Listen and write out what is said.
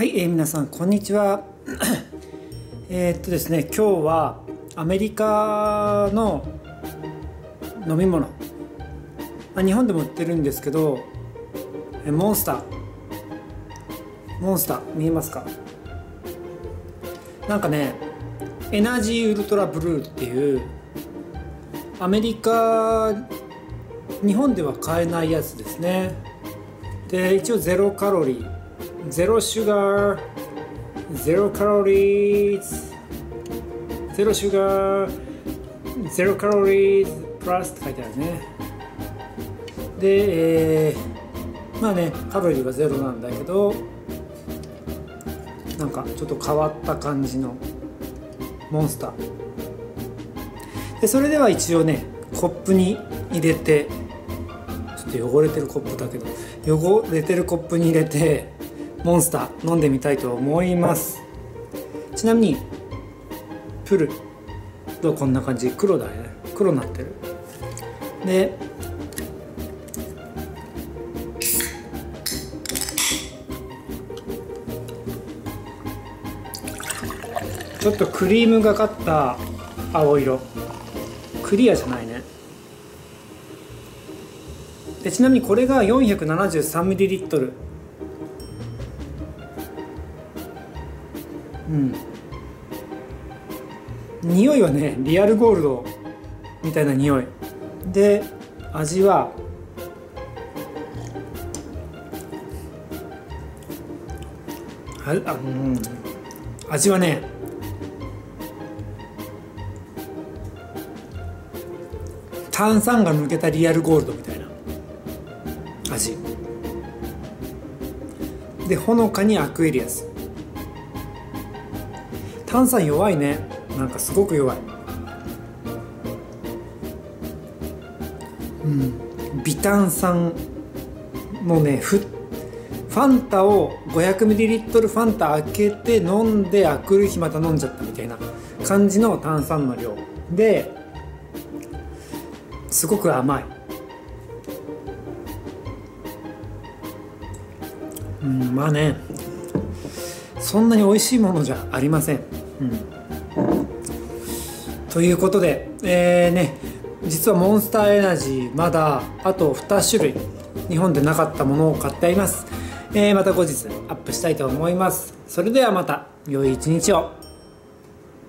はい、皆さんこんにちは。ですね、今日はアメリカの飲み物、日本でも売ってるんですけど、モンスター見えますか？なんかね、エナジーウルトラブルーっていうアメリカ、日本では買えないやつですね。で、一応ゼロカロリー、ゼロシュガー、ゼロカロリーズ、ゼロシュガー、ゼロカロリーズプラスって書いてあるね。で、まあね、カロリーはゼロなんだけど、なんかちょっと変わった感じのモンスターで、それでは一応ね、コップに入れて、ちょっと汚れてるコップだけど、汚れてるコップに入れてモンスター飲んでみたいと思います。ちなみにプルとこんな感じ、黒だね、黒になってる。で、ちょっとクリームがかった青色、クリアじゃないね。で、ちなみにこれが 473ml。匂いはね、リアルゴールドみたいな匂いで、味は味はね、炭酸が抜けたリアルゴールドみたいな味で、ほのかにアクエリアス。炭酸弱いね、なんかすごく弱い。微炭酸のね、ファンタを 500ml ファンタ開けて飲んで、あくる日また飲んじゃったみたいな感じの炭酸の量で、すごく甘い。まあね、そんなに美味しいものじゃありません。ということで、実はモンスターエナジーまだあと2種類日本でなかったものを買ってあります。また後日アップしたいと思います。それではまた良い一日を。